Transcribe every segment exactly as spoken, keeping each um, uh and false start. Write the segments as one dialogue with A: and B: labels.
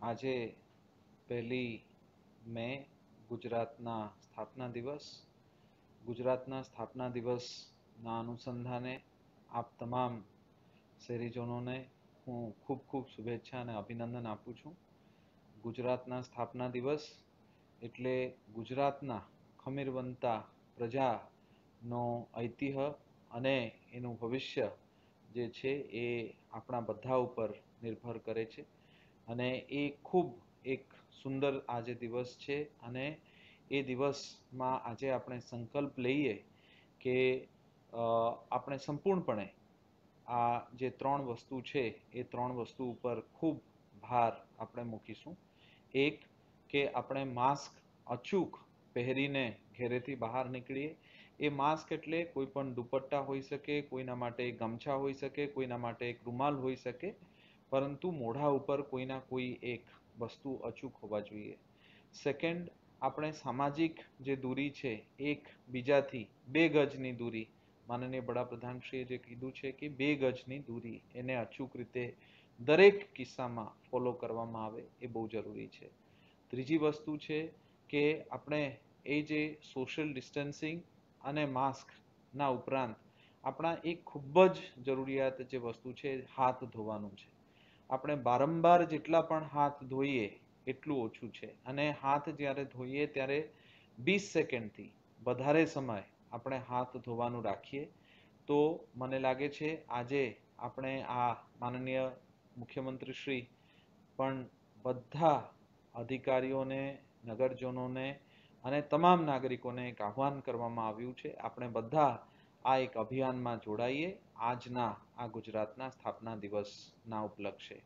A: આજે પહેલી મે ગુજરાતના સ્થાપના દિવસ ગુજરાતના સ્થાપના દિવસના અનુસંધાને આપ તમામ શહેરીજનોને હું ખૂબ ખૂબ શુભેચ્છા અને અભિનંદન આપું છું. ગુજરાતના સ્થાપના દિવસ એટલે ગુજરાતના ખમીરવંતા પ્રજાનો ઐતિહ્ય અને એનું ભવિષ્ય જે છે એ આપણા બધા ઉપર નિર્ભર કરે છે અને એ ખૂબ એક સુંદર આજે દિવસ છે અને એ દિવસમાં આજે આપણે સંકલ્પ લઈએ કે આપણે સંપૂર્ણપણે આ જે ત્રણ વસ્તુ છે એ ત્રણ વસ્તુ ઉપર ખૂબ ભાર આપણે મૂકીશું. એક કે આપણે માસ્ક અચૂક પહેરીને ઘરેથી બહાર નીકળીએ. એ માસ્ક એટલે કોઈ પણ દુપટ્ટા હોઈ શકે, કોઈના માટે ગમછા હોઈ શકે, કોઈના માટે એક રૂમાલ હોઈ શકે, પરંતુ મોઢા ઉપર કોઈના કોઈ એક વસ્તુ અચૂક હોવા જોઈએ. સેકન્ડ, આપણે સામાજિક જે દૂરી છે એક બીજાથી બે ગજની દૂરી, માનનીય વડાપ્રધાનશ્રીએ જે કીધું છે કે બે ગજની દૂરી એને અચૂક રીતે દરેક કિસ્સામાં ફોલો કરવામાં આવે એ બહુ જરૂરી છે. ત્રીજી વસ્તુ છે કે આપણે એ જે સોશિયલ ડિસ્ટન્સિંગ અને માસ્કના ઉપરાંત આપણા એક ખૂબ જ જરૂરિયાત જે વસ્તુ છે હાથ ધોવાનું છે. આપણે વારંવાર જેટલા પણ હાથ ધોઈએ એટલું ઓછું છે અને હાથ જ્યારે ધોઈએ ત્યારે વીસ સેકન્ડથી વધારે સમય આપણે હાથ ધોવાનું રાખીએ તો મને લાગે છે આજે આપણે આ માનનીય મુખ્યમંત્રી શ્રી પણ બધા અધિકારીઓને, નગરજનોને અને તમામ નાગરિકોને એક આહ્વાન કરવામાં આવ્યું છે આપણે બધા આ એક અભિયાનમાં જોડાઈએ આજના આ ગુજરાતના સ્થાપના દિવસના ઉપલક્ષે.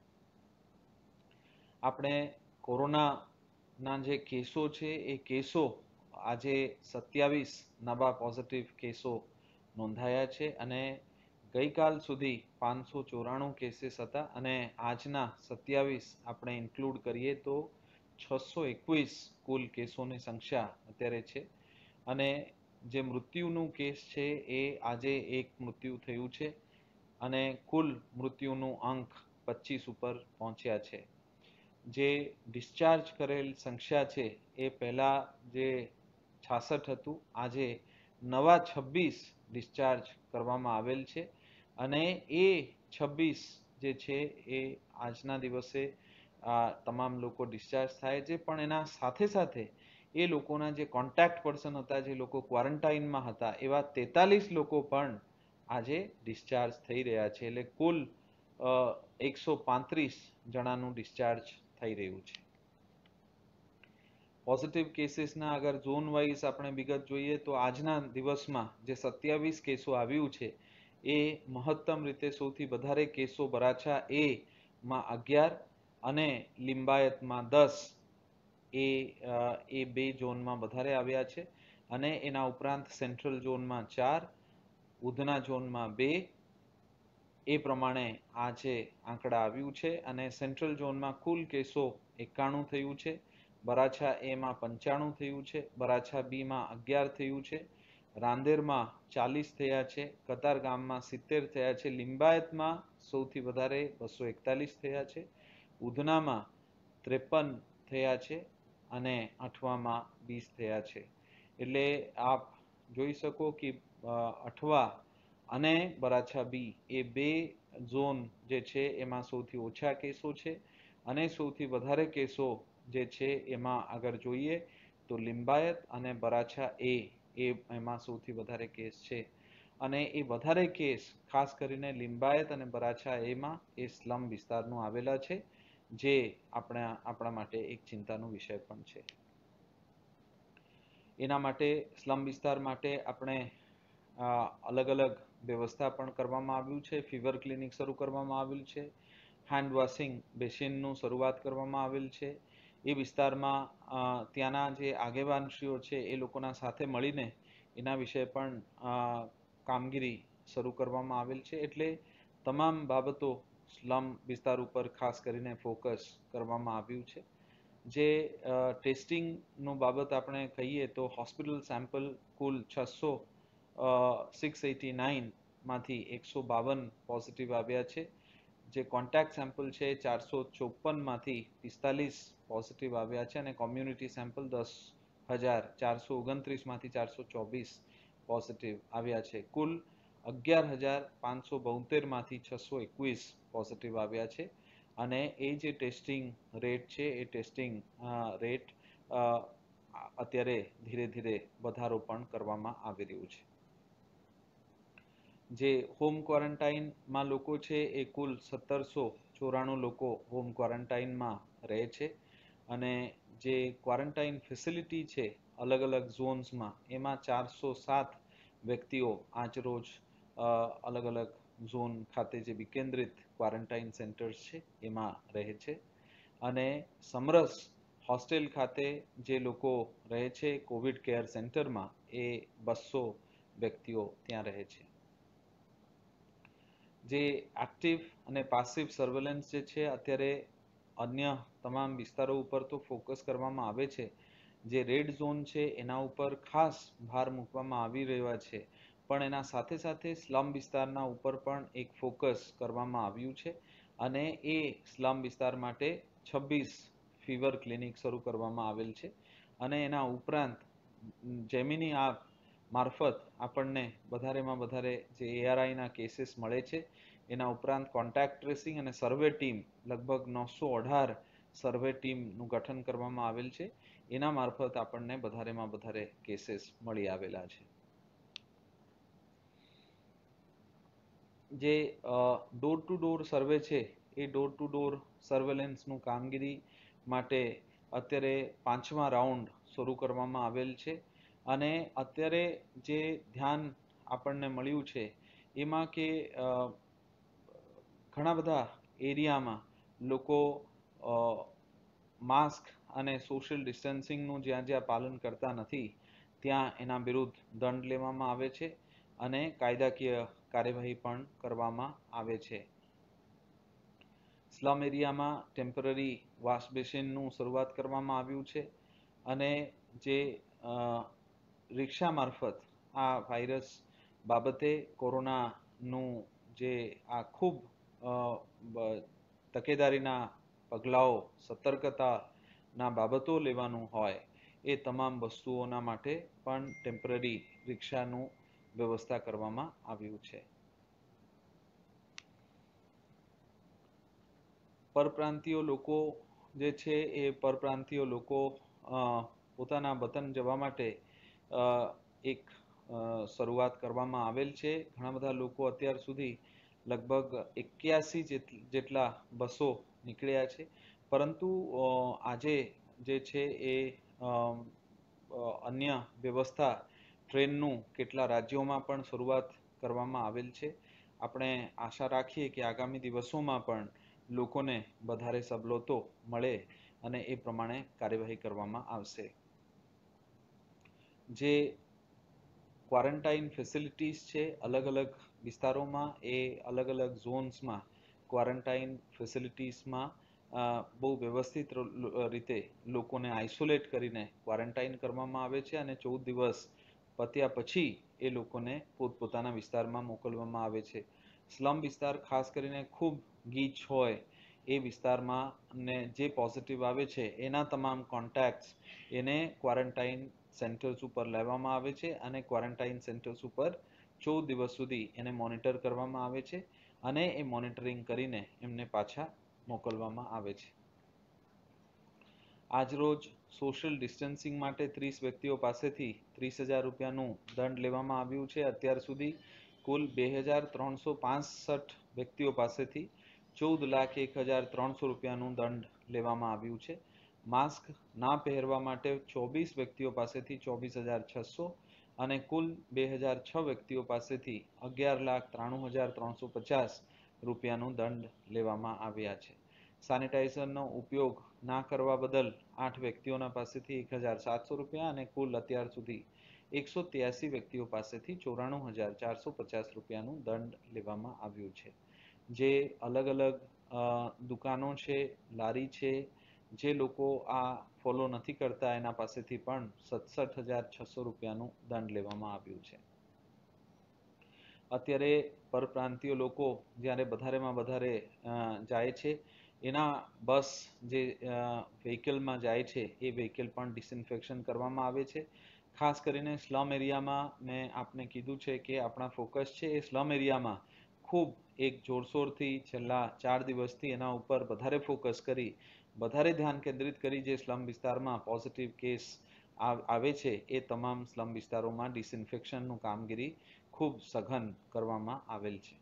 A: આપણે કોરોનાના જે કેસો છે એ કેસો આજે સત્યાવીસ નવા પોઝિટિવ કેસો નોંધાયા છે અને ગઈકાલ સુધી પાંચસો ચોરાણું કેસીસ હતા અને આજના સત્યાવીસ આપણે ઇન્ક્લુડ કરીએ તો છસો એકવીસ કુલ કેસોની સંખ્યા અત્યારે છે અને જે મૃત્યુનું કેસ છે એ આજે એક મૃત્યુ થયું છે અને કુલ મૃત્યુનું અંક પચીસ ઉપર પહોંચ્યા છે. જે ડિસ્ચાર્જ કરેલ સંખ્યા છે એ પહેલાં જે છાસઠ હતું, આજે નવા છવ્વીસ ડિસ્ચાર્જ કરવામાં આવેલ છે અને એ છવ્વીસ જે છે એ આજના દિવસે આ તમામ લોકો ડિસ્ચાર્જ થાય છે પણ એના સાથે સાથે એ લોકોના જે કોન્ટેક્ટ પર્સન હતા, જે લોકો ક્વોરન્ટાઇનમાં હતા, એવા તેતાલીસ લોકો પણ આજે ડિસ્ચાર્જ થઈ રહ્યા છે એટલે કુલ એકસો પાંત્રીસ જણાનું ડિસ્ચાર્જ થઈ રહ્યું છે. પોઝિટિવ કેસીસના અગર ઝોન વાઇઝ આપણે વિગત જોઈએ તો આજના દિવસમાં જે સત્યાવીસ કેસો આવ્યું છે એ મહત્તમ રીતે સૌથી વધારે કેસો વરાછા એ માં અગિયાર અને લિંબાયતમાં દસ એ એ બે ઝોનમાં વધારે આવ્યા છે અને એના ઉપરાંત સેન્ટ્રલ ઝોનમાં ચાર, ઉધના ઝોનમાં બે, એ પ્રમાણે આ જે આંકડા આવ્યું છે અને સેન્ટ્રલ ઝોનમાં કુલ કેસો એકાણું થયું છે, વરાછા એમાં પંચાણું થયું છે, વરાછા બીમાં અગિયાર થયું છે, રાંદેરમાં ચાલીસ થયા છે, કતારગામમાં સિત્તેર થયા છે, લિંબાયતમાં સૌથી વધારે બસો એકતાલીસ થયા છે, ઉધનામાં ત્રેપન થયા છે અને અઠવામાં વીસ થયા છે. એટલે આપ જોઈ શકો કે અઠવા અને વરાછા બી એ બે ઝોન જે છે એમાં સૌથી ઓછા કેસો છે અને સૌથી વધારે કેસો જે છે એમાં અગર જોઈએ તો લિંબાયત અને વરાછા એ એ એમાં સૌથી વધારે કેસ છે અને એ વધારે કેસ ખાસ કરીને લિંબાયત અને વરાછા એમાં એ સ્લમ વિસ્તારનું આવેલા છે જે આપણા આપણા માટે એક ચિંતાનો વિષય પણ છે. એના માટે સ્લમ વિસ્તાર માટે આપણે અલગ અલગ વ્યવસ્થા પણ કરવામાં આવ્યું છે. ફીવર ક્લિનિક શરૂ કરવામાં આવેલ છે, હેન્ડ વોશિંગ બેસિનનું શરૂઆત કરવામાં આવેલ છે. એ વિસ્તારમાં ત્યાંના જે આગેવાનશ્રીઓ છે એ લોકોના સાથે મળીને એના વિશે પણ કામગીરી શરૂ કરવામાં આવેલ છે. એટલે તમામ બાબતો સ્લમ વિસ્તાર ઉપર ખાસ કરીને ફોકસ કરવામાં આવ્યું છે. જે ટેસ્ટિંગનો બાબત આપણે કહીએ તો હોસ્પિટલ સેમ્પલ કુલ છસો સિક્સ એટી નાઇન માંથી એકસો બાવન પોઝિટિવ આવ્યા છે, જે કોન્ટેક્ટ સેમ્પલ છે ચારસો ચોપનમાંથી પિસ્તાલીસ પોઝિટિવ આવ્યા છે અને કોમ્યુનિટી સેમ્પલ દસ હજાર ચારસો ઓગણત્રીસમાંથી ચારસો ચોવીસ પોઝિટિવ આવ્યા છે. કુલ અગિયાર હજાર પાંચસો બોતેરમાંથી છસો એકવીસ પોઝિટિવ આવ્યા છે અને એ જે ટેસ્ટિંગ રેટ છે એ ટેસ્ટિંગ રેટ અત્યારે ધીરે ધીરે વધારો પણ કરવામાં આવી રહ્યું છે. જે હોમ ક્વોરન્ટાઇનમાં લોકો છે એ કુલ સત્તરસો ચોરાણું લોકો હોમ ક્વોરન્ટાઇનમાં રહે છે અને જે ક્વોરન્ટાઇન ફેસિલિટી છે અલગ અલગ ઝોન્સમાં એમાં ચારસો સાત વ્યક્તિઓ આજરોજ અલગ અલગ ઝોન ખાતે જે વિકેન્દ્રિત ક્વોરન્ટાઇન સેન્ટર્સ છે એમાં રહે છે અને સમરસ હોસ્ટેલ ખાતે જે લોકો રહે છે કોવિડ કેર સેન્ટરમાં એ બસો વ્યક્તિઓ ત્યાં રહે છે. જે એક્ટિવ અને પાસિવ સર્વેલન્સ જે છે અત્યારે અન્ય તમામ વિસ્તારો ઉપર તો ફોકસ કરવામાં આવે છે. જે રેડ ઝોન છે એના ઉપર ખાસ ભાર મૂકવામાં આવી રહ્યા છે પણ એના સાથે સાથે સ્લમ વિસ્તારના ઉપર પણ એક ફોકસ કરવામાં આવ્યું છે અને એ સ્લમ વિસ્તાર માટે છવ્વીસ ફીવર ક્લિનિક શરૂ કરવામાં આવેલ છે અને એના ઉપરાંત જેમિની આપ મારફત આપણને વધારેમાં વધારે જે એઆરઆઈના કેસીસ મળે છે એના ઉપરાંત કોન્ટેક્ટ ટ્રેસિંગ અને સર્વે ટીમ લગભગ નવસો અઢાર સર્વે ટીમનું ગઠન કરવામાં આવેલ છે. એના મારફત આપણને વધારેમાં વધારે કેસીસ મળી આવેલા છે. જે ડોર ટુ ડોર સર્વે છે એ ડોર ટુ ડોર સર્વેલન્સનું કામગીરી માટે અત્યારે પાંચમા રાઉન્ડ શરૂ કરવામાં આવેલ છે અને અત્યારે જે ધ્યાન આપણને મળ્યું છે એમાં કે ઘણા બધા એરિયામાં લોકો માસ્ક અને સોશિયલ ડિસ્ટન્સિંગનું જ્યાં જ્યાં પાલન કરતા નથી ત્યાં એના વિરુદ્ધ દંડ લેવામાં આવે છે અને કાયદાકીય કાર્યવાહી પણ કરવામાં આવે છે. સ્લમ એરિયામાં ટેમ્પરરી વોશ બેસિનનું શરૂઆત કરવામાં આવ્યું છે અને જે રિક્ષા મારફત આ વાયરસ બાબતે કોરોનાનું જે આ ખૂબ તકેદારીના પગલાઓ સતર્કતાના બાબતો લેવાનું હોય એ તમામ વસ્તુઓના માટે પણ ટેમ્પરરી રિક્ષાનું વ્યવસ્થા કરવામાં આવ્યું છે. પરપ્રાંતીય લોકો જે છે એ પરપ્રાંતીય લોકો પોતાના વતન જવા માટે એક શરૂઆત કરવામાં આવેલ છે. ઘણા બધા લોકો અત્યાર સુધી લગભગ એક્યાસી જેટલા બસો નીકળ્યા છે પરંતુ આજે જે છે એ અન્ય વ્યવસ્થા ટ્રેનનું કેટલા રાજ્યોમાં પણ શરૂઆત કરવામાં આવેલ છે. આપણે આશા રાખીએ કે આગામી દિવસોમાં પણ લોકોને વધારે સવલતો મળે અને એ પ્રમાણે કાર્યવાહી કરવામાં આવશે. જે ક્વોરન્ટાઇન ફેસિલિટીઝ છે અલગ અલગ વિસ્તારોમાં એ અલગ અલગ ઝોન્સમાં ક્વોરન્ટાઇન ફેસિલિટીઝમાં બહુ વ્યવસ્થિત રીતે લોકોને આઇસોલેટ કરીને ક્વોરન્ટાઇન કરવામાં આવે છે અને ચૌદ દિવસ પત્યા પછી એ લોકોને પોતપોતાના વિસ્તારમાં મોકલવામાં આવે છે. સ્લમ વિસ્તાર ખાસ કરીને ખૂબ ગીચ હોય એ વિસ્તારમાં ને જે પોઝિટિવ આવે છે એના તમામ કોન્ટેક્ટ્સ એને ક્વોરન્ટાઇન સેન્ટર્સ ઉપર લેવામાં આવે છે અને ક્વોરન્ટાઇન સેન્ટર્સ ઉપર ચૌદ દિવસ સુધી એને મોનિટર કરવામાં આવે છે અને એ મોનિટરિંગ કરીને એમને પાછા મોકલવામાં આવે છે. આજરોજ સોશિયલ ડિસ્ટન્સિંગ માટે ત્રીસ વ્યક્તિઓ પાસેથી ત્રીસ હજાર રૂપિયાનું દંડ લેવામાં આવ્યું છે. અત્યાર સુધી કુલ બે હજાર ત્રણસો પાસઠ વ્યક્તિઓ પાસેથી ચૌદ લાખ એક હજાર ત્રણસો રૂપિયાનું દંડ લેવામાં આવ્યું છે. માસ્ક ના પહેરવા માટે ચોવીસ વ્યક્તિઓ પાસેથી ચોવીસ હજાર છસો અને કુલ બે હજાર છ વ્યક્તિઓ પાસેથી અગિયાર લાખ ત્રાણું હજાર ત્રણસો પચાસ રૂપિયાનું દંડ લેવામાં આવ્યા છે. સેનિટાઈઝરનો ઉપયોગ ના કરવા બદલ આઠ વ્યક્તિઓના પાસેથી એક હજાર સાતસો રૂપિયા અને કુલ અત્યાર સુધી એકસો ત્યાસી વ્યક્તિઓ પાસેથી ચોરાણું હજાર ચારસો પચાસ રૂપિયાનું દંડ લેવામાં આવ્યું છે. જે અલગ અલગ દુકાનો છે, લારી છે, જે લોકો આ ફોલો નથી કરતા એના પાસેથી પણ સડસઠ હજાર છસો રૂપિયાનું દંડ લેવામાં આવ્યું છે. અત્યારે પરપ્રાંતીય લોકો જ્યારે વધારેમાં વધારે જાય છે, એના બસ જે વ્હીકલમાં જાય છે એ વ્હીકલ પણ ડિસઇન્ફેક્શન કરવામાં આવે છે. ખાસ કરીને સ્લમ એરિયામાં મેં આપને કીધું છે કે આપણા ફોકસ છે એ સ્લમ એરિયામાં ખૂબ એક જોરશોરથી છેલ્લા ચાર દિવસથી એના ઉપર વધારે ફોકસ કરી, વધારે ધ્યાન કેન્દ્રિત કરી જે સ્લમ વિસ્તારમાં પોઝિટિવ કેસ આવે છે એ તમામ સ્લમ વિસ્તારોમાં ડિસઇન્ફેક્શનનું કામગીરી ખૂબ સઘન કરવામાં આવેલ છે.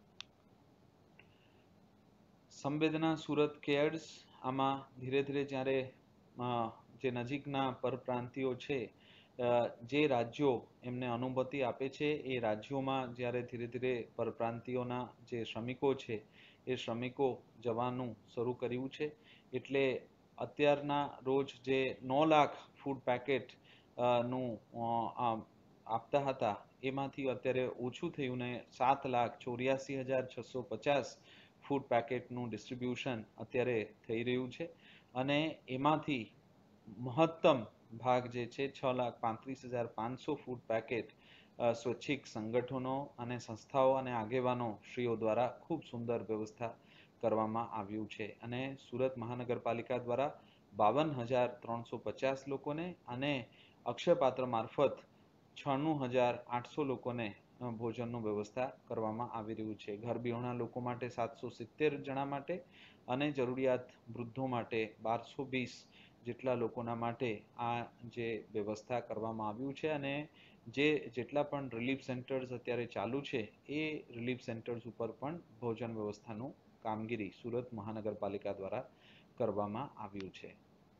A: સંવેદના સુરત કેર્સ આમાં ધીરે ધીરે જ્યારે જે નજીકના પરપ્રાંતિયો છે, જે રાજ્યો એમને અનુમતિ આપે છે એ રાજ્યોમાં જ્યારે ધીરે ધીરે પરપ્રાંતિયોના જે શ્રમિકો છે એ શ્રમિકો જવાનું શરૂ કર્યું છે. એટલે અત્યારના રોજ જે નौ લાખ ફૂડ પેકેટ નું આપતા હતા એમાંથી અત્યારે ઓછું થયું ને સાત લાખ ચોર્યાસી હજાર છસો પચાસ ફૂડ પેકેટનું ડિસ્ટ્રીબ્યુશન અત્યારે થઈ રહ્યું છે. અને એમાંથી મહત્તમ ભાગ જે છે છ લાખ પાંત્રીસ હજાર પાંચસો ફૂડ પેકેટ સ્વૈચ્છિક સંગઠનો અને સંસ્થાઓ અને આગેવાનો શ્રીઓ દ્વારા ખૂબ સુંદર વ્યવસ્થા કરવામાં આવ્યું છે. અને સુરત મહાનગરપાલિકા દ્વારા બાવન હજાર ત્રણસો પચાસ લોકોને અને અક્ષયપાત્ર મારફત છન્નું હજાર આઠસો લોકોને ભોજનનું વ્યવસ્થા કરવામાં આવી રહ્યું છે. ઘર વિહોણા લોકો માટે સાતસો સિત્તેર જણા માટે અને જરૂરિયાત વૃદ્ધો માટે બારસો વીસ જેટલા લોકોના માટે આ જે વ્યવસ્થા કરવામાં આવ્યું છે. અને જે જેટલા પણ રિલીફ સેન્ટર્સ અત્યારે ચાલુ છે એ રિલીફ સેન્ટર્સ ઉપર પણ ભોજન વ્યવસ્થાનું કામગીરી સુરત મહાનગરપાલિકા દ્વારા કરવામાં આવ્યું છે.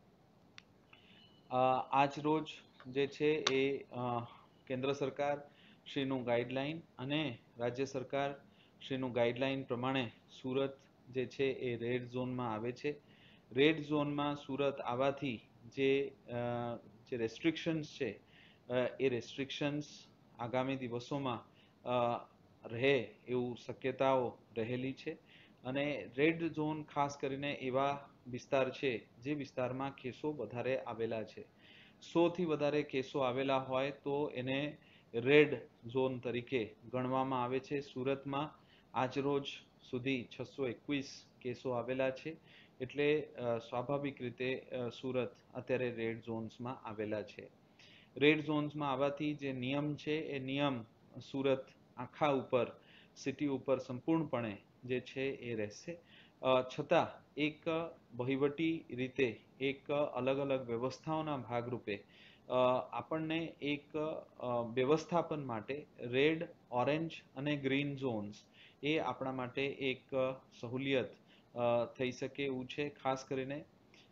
A: આજ રોજ જે છે એ કેન્દ્ર સરકાર શ્રીનું ગાઈડલાઈન અને રાજ્ય સરકાર શ્રીનું ગાઈડલાઈન પ્રમાણે સુરત જે છે એ રેડ ઝોનમાં આવે છે. રેડ ઝોનમાં સુરત આવવાથી જે જે રેસ્ટ્રિક્શન્સ છે એ રેસ્ટ્રિક્શન્સ આગામી દિવસોમાં રહે એવું શક્યતાઓ રહેલી છે. અને રેડ ઝોન ખાસ કરીને એવા વિસ્તાર છે જે વિસ્તારમાં કેસો વધારે આવેલા છે. સો થી વધારે કેસો આવેલા હોય તો એને રેડ ઝોન તરીકે ગણવામાં આવે છે. સુરતમાં આજરોજ સુધી છસો એકવીસ કેસો આવેલા છે. એટલે સ્વાભાવિક રીતે સુરત અત્યારે રેડ ઝોન્સમાં આવેલા છે. રેડ ઝોન્સમાં આવવાથી જે નિયમ છે એ નિયમ સુરત આખા ઉપર સિટી ઉપર સંપૂર્ણપણે જે છે એ રહેશે. છતાં એક વહીવટી રીતે એક અલગ અલગ વ્યવસ્થાઓના ભાગરૂપે આપણને એક વ્યવસ્થાપન માટે રેડ, ઓરેન્જ અને ગ્રીન ઝોન્સ એ આપણા માટે એક સહુલિયત થઈ શકે એવું છે. ખાસ કરીને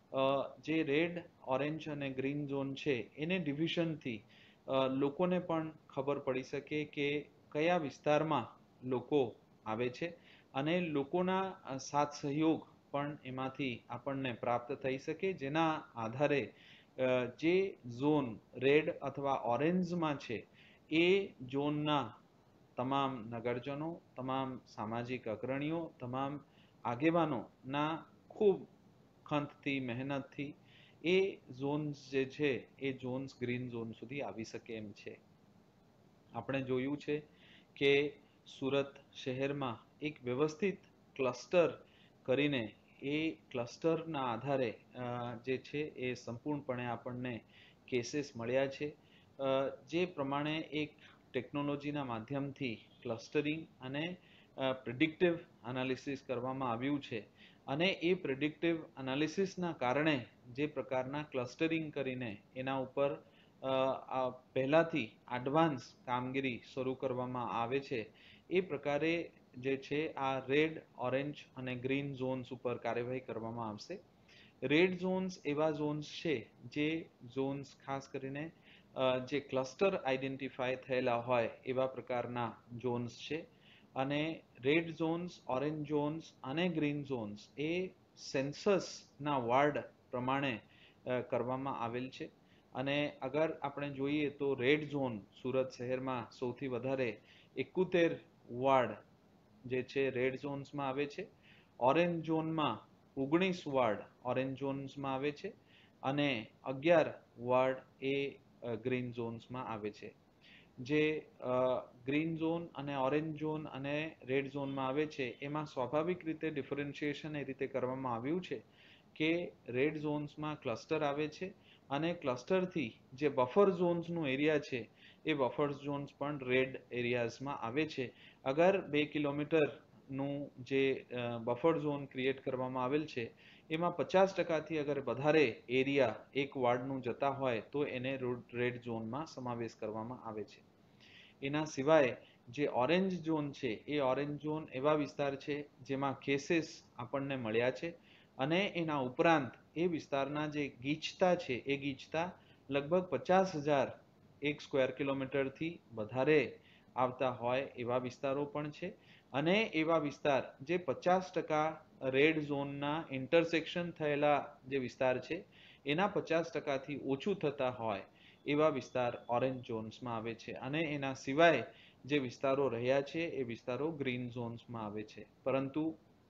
A: જે રેડ, ઓરેન્જ અને ગ્રીન ઝોન છે એને ડિવિઝનથી લોકોને પણ ખબર પડી શકે કે કયા વિસ્તારમાં લોકો આવે છે અને લોકોના સાથ સહયોગ પણ એમાંથી આપણને પ્રાપ્ત થઈ શકે, જેના આધારે જે ઝોન રેડ અથવા ઓરેન્જમાં છે એ ઝોનના તમામ નગરજનો, તમામ સામાજિક અગ્રણીઓ, તમામ આગેવાનોના ખૂબ ખંતથી, મહેનતથી એ ઝોન્સ જે છે એ ઝોન્સ ગ્રીન ઝોન સુધી આવી શકે એમ છે. આપણે જોયું છે કે સુરત શહેરમાં એક વ્યવસ્થિત ક્લસ્ટર કરીને એ ક્લસ્ટરના આધારે જે છે એ સંપૂર્ણપણે આપણને કેસીસ મળ્યા છે. જે પ્રમાણે એક ટેકનોલોજીના માધ્યમથી ક્લસ્ટરિંગ અને પ્રિડિક્ટિવ એનાલિસિસ કરવામાં આવ્યું છે. અને એ પ્રિડિક્ટિવ એનાલિસિસના કારણે જે પ્રકારના ક્લસ્ટરિંગ કરીને એના ઉપર પહેલાથી એડવાન્સ કામગીરી શરૂ કરવામાં આવે છે, એ પ્રકારે જે છે આ રેડ, ઓરેન્જ અને ગ્રીન ઝોન્સ ઉપર કાર્યવાહી કરવામાં આવશે. રેડ ઝોન્સ એવા ઝોન્સ છે જે ઝોન્સ ખાસ કરીને જે ક્લસ્ટર આઈડેન્ટિફાય થયેલા હોય એવા પ્રકારના ઝોન્સ છે. અને રેડ ઝોન્સ, ઓરેન્જ ઝોન્સ અને ગ્રીન ઝોન્સ એ સેન્સસના વાર્ડ પ્રમાણે કરવામાં આવેલ છે. અને અગર આપણે જોઈએ તો રેડ ઝોન સુરત શહેરમાં સૌથી વધારે એકોતેર વાર્ડ જે છે રેડ ઝોન્સમાં આવે છે. ઓરેન્જ ઝોનમાં ઓગણીસ વાર્ડ ઓરેન્જ ઝોન્સમાં આવે છે અને અગિયાર વાર્ડ એ ગ્રીન ઝોન્સમાં આવે છે. જે ગ્રીન ઝોન અને ઓરેન્જ ઝોન અને રેડ ઝોનમાં આવે છે એમાં સ્વાભાવિક રીતે ડિફરન્શિએશન એ રીતે કરવામાં આવ્યું છે કે રેડ ઝોન્સમાં ક્લસ્ટર આવે છે અને ક્લસ્ટરથી જે બફર ઝોન્સનું એરિયા છે એ બફર ઝોન્સ પણ રેડ એરિયાઝમાં આવે છે. અગર બે કિલોમીટરનું જે બફર ઝોન ક્રિએટ કરવામાં આવેલ છે એમાં પચાસ ટકાથી અગર વધારે એરિયા એક વાર્ડનું જતા હોય તો એને રેડ ઝોનમાં સમાવેશ કરવામાં આવે છે. એના સિવાય જે ઓરેન્જ ઝોન છે એ ઓરેન્જ ઝોન એવા વિસ્તાર છે જેમાં કેસીસ આપણને મળ્યા છે અને એના ઉપરાંત એ વિસ્તારના જે ગીચતા છે એ ગીચતા લગભગ પચાસ હજાર એક સ્ક્વેર કિલોમીટરથી વધારે આવતા હોય એવા વિસ્તારો પણ છે અને એવા વિસ્તાર જે પચાસ ટકા રેડ ઝોનના ઇન્ટરસેક્શન થયેલા જે વિસ્તાર છે એના પચાસ ટકાથી ઓછું થતા હોય એવા વિસ્તાર ઓરેન્જ ઝોન્સમાં આવે છે અને એના સિવાય જે વિસ્તારો રહ્યા છે એ વિસ્તારો ગ્રીન ઝોન્સમાં આવે છે. પરંતુ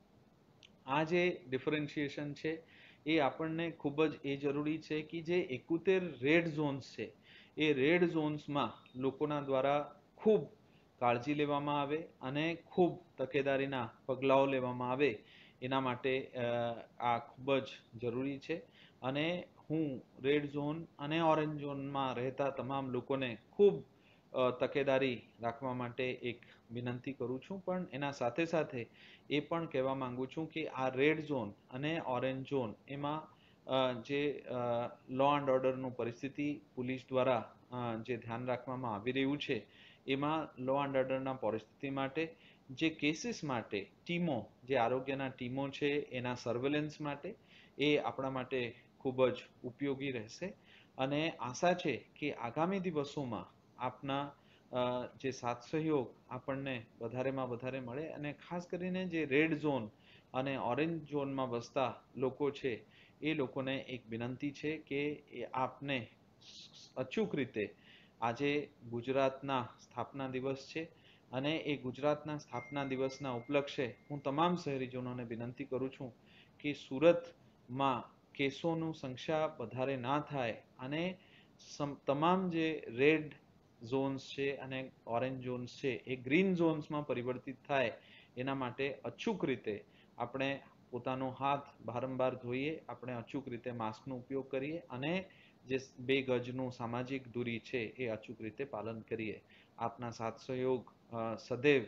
A: આ જે ડિફરન્શિએશન છે એ આપણને ખૂબ જ એ જરૂરી છે કે જે એકોતેર રેડ ઝોન્સ છે એ રેડ ઝોન્સમાં લોકોના દ્વારા ખૂબ કાળજી લેવામાં આવે અને ખૂબ તકેદારીના પગલાઓ લેવામાં આવે એના માટે આ ખૂબ જ જરૂરી છે. અને હું રેડ ઝોન અને ઓરેન્જ ઝોનમાં રહેતા તમામ લોકોને ખૂબ તકેદારી રાખવા માટે એક વિનંતી કરું છું. પણ એના સાથે સાથે એ પણ કહેવા માંગુ છું કે આ રેડ ઝોન અને ઓરેન્જ ઝોન એમાં જે લો એન્ડ ઓર્ડરનું પરિસ્થિતિ પોલીસ દ્વારા જે ધ્યાન રાખવામાં આવી રહ્યું છે એમાં લો એન્ડ ઓર્ડરના પરિસ્થિતિ માટે જે કેસીસ માટે ટીમો જે આરોગ્યના ટીમો છે એના સર્વેલન્સ માટે એ આપણા માટે ખૂબ જ ઉપયોગી રહેશે અને આશા છે કે આગામી દિવસોમાં આપના જે સાથ સહયોગ આપણને વધારેમાં વધારે મળે અને ખાસ કરીને જે રેડ ઝોન અને ઓરેન્જ ઝોનમાં વસતા લોકો છે એ લોકોને એક વિનંતી છે કે આપને અચૂક રીતે આજે ગુજરાતના સ્થાપના દિવસ છે અને એ ગુજરાતના સ્થાપના દિવસના ઉપલક્ષે હું તમામ શહેરીજનોને વિનંતી કરું છું કે સુરતમાં કેસોનું સંખ્યા વધારે ના થાય અને તમામ જે રેડ ઝોન્સ છે અને ઓરેન્જ ઝોન્સ છે એ ગ્રીન ઝોન્સમાં પરિવર્તિત થાય એના માટે અચૂક રીતે આપણે પોતાનો હાથ વારંવાર ધોઈએ, આપણે અચૂક રીતે માસ્કનો ઉપયોગ કરીએ અને જે બે ગજનું સામાજિક દૂરી છે એ અચૂક રીતે પાલન કરીએ. આપના સાથ સહયોગ સદૈવ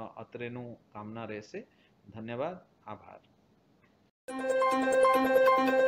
A: અત્રેનું કામના રહેશે. ધન્યવાદ. આભાર.